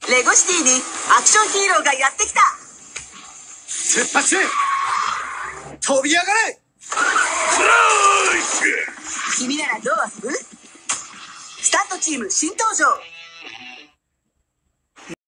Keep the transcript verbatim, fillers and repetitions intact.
レゴシティにアクションヒーローがやってきた。 出発飛び上がれ。 クラッシュ。 君ならどう遊ぶ？スタントチーム新登場。